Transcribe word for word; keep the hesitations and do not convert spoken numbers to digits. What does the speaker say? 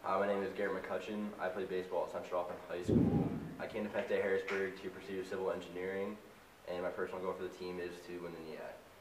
Uh, my name is Garrett McCutcheon. I play baseball at Central Dauphin High School. I came to Penn Harrisburg to pursue civil engineering, and my personal goal for the team is to win the N E A C.